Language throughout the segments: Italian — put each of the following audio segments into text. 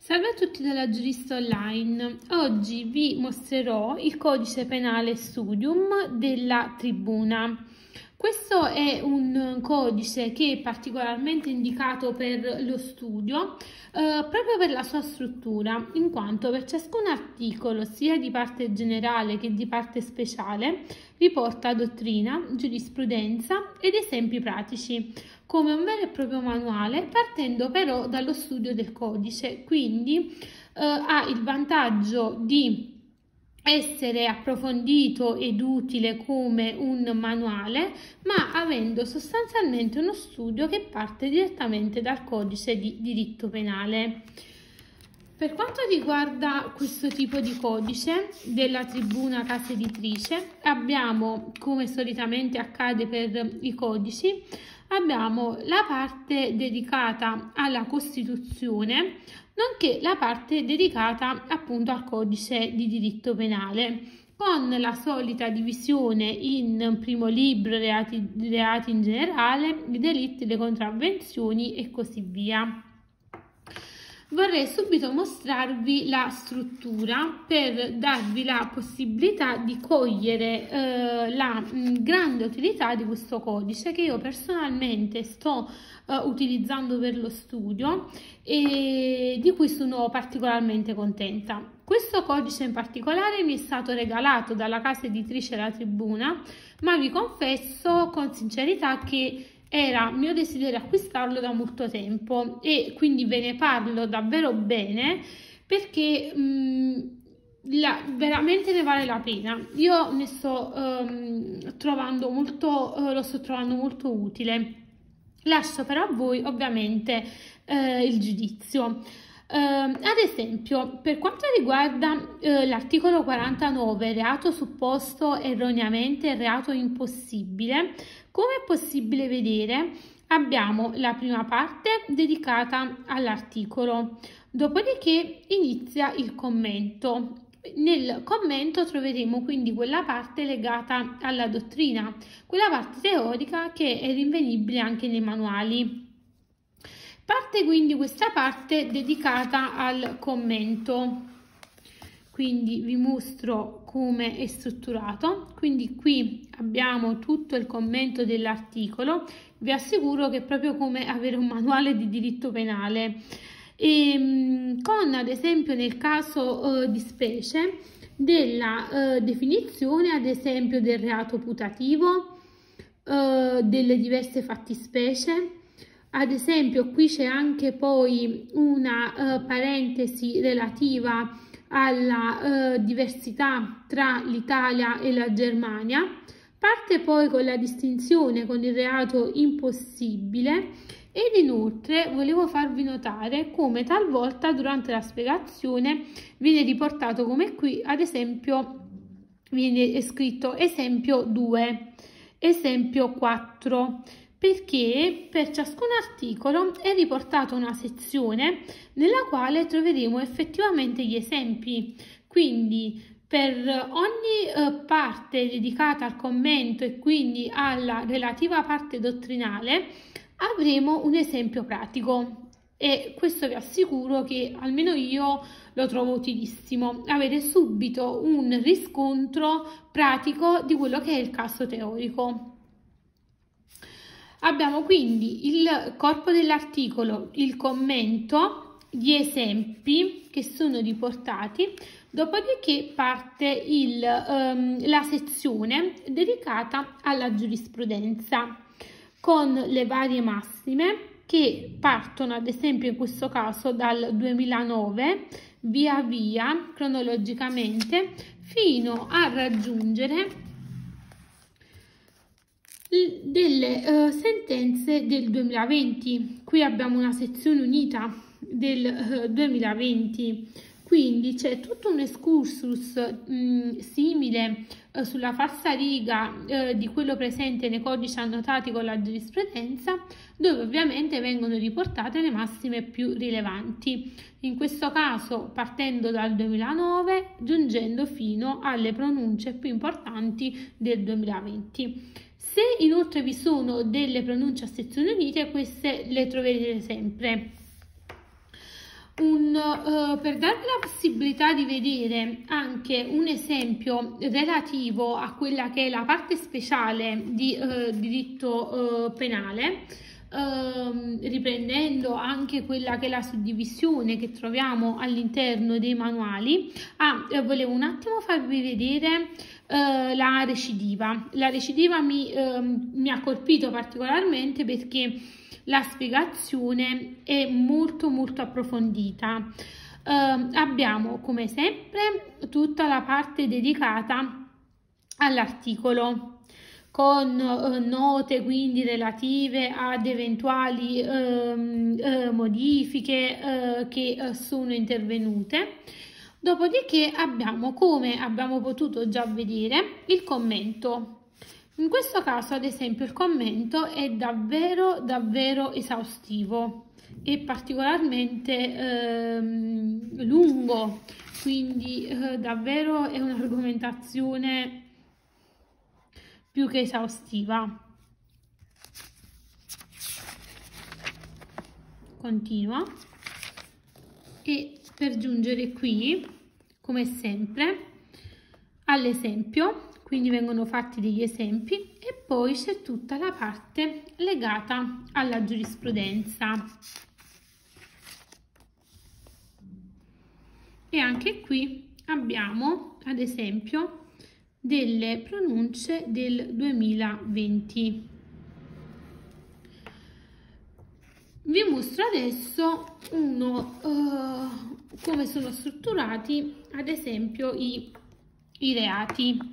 Salve a tutti dalla Giurista Online. Oggi vi mostrerò il codice penale studium della Tribuna. Questo è un codice che è particolarmente indicato per lo studio, proprio per la sua struttura, in quanto per ciascun articolo, sia di parte generale che di parte speciale, riporta dottrina, giurisprudenza ed esempi pratici, come un vero e proprio manuale, partendo però dallo studio del codice. Quindi ha il vantaggio di essere approfondito ed utile come un manuale, ma avendo sostanzialmente uno studio che parte direttamente dal codice di diritto penale. Per quanto riguarda questo tipo di codice della Tribuna Casa Editrice, abbiamo, come solitamente accade per i codici, abbiamo la parte dedicata alla Costituzione, nonché la parte dedicata appunto al codice di diritto penale, con la solita divisione in primo libro, reati in generale, i delitti, le contravvenzioni e così via. Vorrei subito mostrarvi la struttura per darvi la possibilità di cogliere la grande utilità di questo codice che io personalmente sto utilizzando per lo studio e di cui sono particolarmente contenta. Questo codice in particolare mi è stato regalato dalla casa editrice La Tribuna, ma vi confesso con sincerità che era mio desiderio acquistarlo da molto tempo e quindi ve ne parlo davvero bene perché veramente ne vale la pena. Io ne sto trovando molto, lo sto trovando molto utile. Lascio però a voi ovviamente il giudizio. Ad esempio, per quanto riguarda l'articolo 49, reato supposto erroneamente, reato impossibile, come è possibile vedere, abbiamo la prima parte dedicata all'articolo, dopodiché inizia il commento. Nel commento troveremo quindi quella parte legata alla dottrina, quella parte teorica che è rinvenibile anche nei manuali. Parte quindi questa parte dedicata al commento, quindi vi mostro come è strutturato. Quindi qui abbiamo tutto il commento dell'articolo, vi assicuro che è proprio come avere un manuale di diritto penale e con ad esempio nel caso di specie della definizione ad esempio del reato putativo, delle diverse fattispecie. Ad esempio qui c'è anche poi una parentesi relativa alla diversità tra l'Italia e la Germania, parte poi con la distinzione con il reato impossibile ed inoltre volevo farvi notare come talvolta durante la spiegazione viene riportato come qui, ad esempio viene scritto esempio 2, esempio 4, perché per ciascun articolo è riportata una sezione nella quale troveremo effettivamente gli esempi. Quindi per ogni parte dedicata al commento e quindi alla relativa parte dottrinale avremo un esempio pratico e questo vi assicuro che almeno io lo trovo utilissimo, avere subito un riscontro pratico di quello che è il caso teorico. Abbiamo quindi il corpo dell'articolo, il commento, gli esempi che sono riportati, dopodiché parte la sezione dedicata alla giurisprudenza con le varie massime che partono ad esempio in questo caso dal 2009 via via cronologicamente fino a raggiungere delle sentenze del 2020. Qui abbiamo una sezione unita del 2020, quindi c'è tutto un excursus simile sulla falsariga di quello presente nei codici annotati con la giurisprudenza, dove ovviamente vengono riportate le massime più rilevanti, in questo caso partendo dal 2009 giungendo fino alle pronunce più importanti del 2020. Se inoltre vi sono delle pronunce a sezioni unite, queste le troverete sempre. per darvi la possibilità di vedere anche un esempio relativo a quella che è la parte speciale di diritto penale, riprendendo anche quella che è la suddivisione che troviamo all'interno dei manuali. Volevo un attimo farvi vedere la recidiva. La recidiva mi ha colpito particolarmente perché la spiegazione è molto approfondita. Abbiamo come sempre tutta la parte dedicata all'articolo, con note quindi relative ad eventuali modifiche che sono intervenute. Dopodiché abbiamo, come abbiamo potuto già vedere, il commento. In questo caso, ad esempio, il commento è davvero esaustivo e particolarmente lungo, quindi davvero è un'argomentazione più che esaustiva. Continua, e per giungere qui, come sempre, all'esempio. Quindi vengono fatti degli esempi e poi c'è tutta la parte legata alla giurisprudenza. E anche qui abbiamo, ad esempio, delle pronunce del 2020. Vi mostro adesso come sono strutturati, ad esempio, i reati.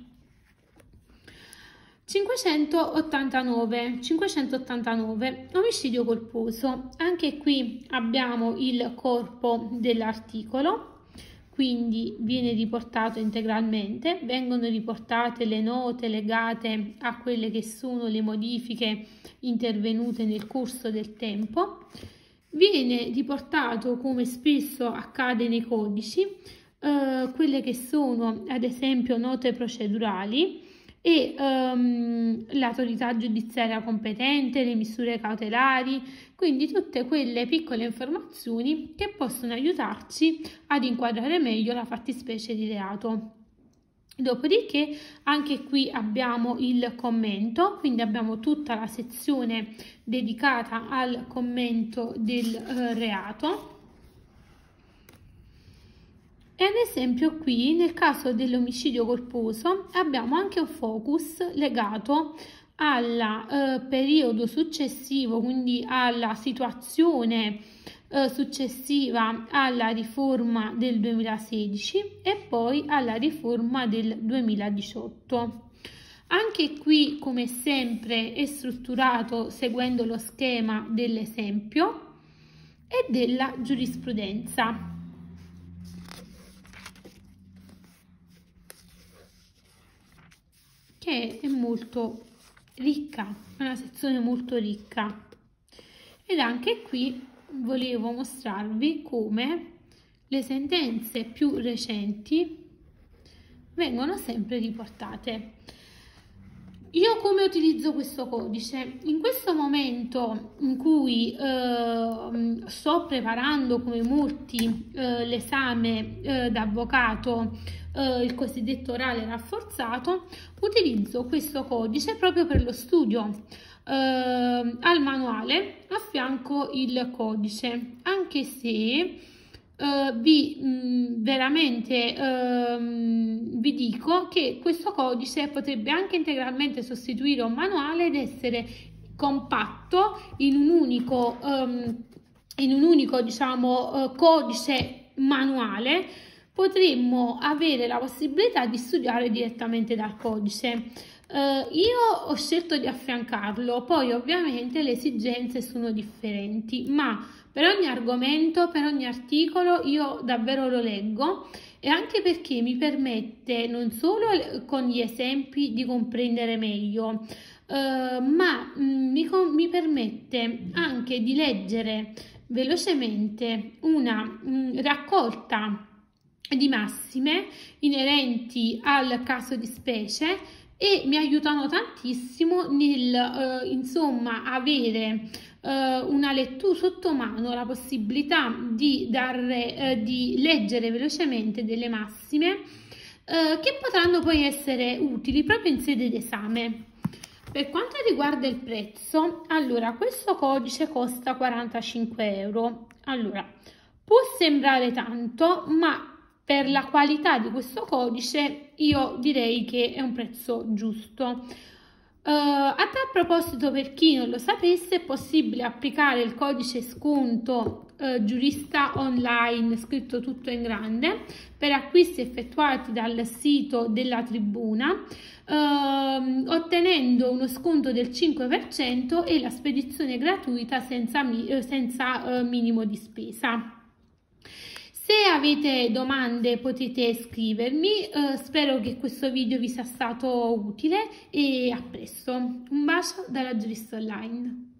589, omicidio colposo. Anche qui abbiamo il corpo dell'articolo, quindi viene riportato integralmente, vengono riportate le note legate a quelle che sono le modifiche intervenute nel corso del tempo, viene riportato, come spesso accade nei codici, quelle che sono ad esempio note procedurali e l'autorità giudiziaria competente, le misure cautelari, quindi tutte quelle piccole informazioni che possono aiutarci ad inquadrare meglio la fattispecie di reato. Dopodiché anche qui abbiamo il commento, quindi abbiamo tutta la sezione dedicata al commento del reato. E ad esempio qui, nel caso dell'omicidio colposo, abbiamo anche un focus legato al periodo successivo, quindi alla situazione successiva alla riforma del 2016 e poi alla riforma del 2018. Anche qui, come sempre, è strutturato seguendo lo schema dell'esempio e della giurisprudenza, che è molto ricca, è una sezione molto ricca. Ed anche qui volevo mostrarvi come le sentenze più recenti vengono sempre riportate. Io come utilizzo questo codice? In questo momento in cui sto preparando, come molti, l'esame d'avvocato, il cosiddetto orale rafforzato, utilizzo questo codice proprio per lo studio. Al manuale affianco il codice, anche se veramente vi dico che questo codice potrebbe anche integralmente sostituire un manuale ed essere compatto in un unico diciamo codice manuale. Potremmo avere la possibilità di studiare direttamente dal codice. Io ho scelto di affiancarlo, poi ovviamente le esigenze sono differenti, ma per ogni argomento, per ogni articolo io davvero lo leggo, e anche perché mi permette non solo con gli esempi di comprendere meglio, ma mi permette anche di leggere velocemente una raccolta di massime inerenti al caso di specie, e mi aiutano tantissimo nel insomma avere una lettura sotto mano, la possibilità di leggere velocemente delle massime che potranno poi essere utili proprio in sede d'esame. Per quanto riguarda il prezzo, allora questo codice costa 45 euro. Allora, può sembrare tanto, ma per la qualità di questo codice io direi che è un prezzo giusto. A tal proposito, per chi non lo sapesse, è possibile applicare il codice sconto giurista online, scritto tutto in grande, per acquisti effettuati dal sito della Tribuna, ottenendo uno sconto del 5% e la spedizione gratuita senza minimo di spesa. Se avete domande potete scrivermi, spero che questo video vi sia stato utile e a presto. Un bacio dalla Giurista Online.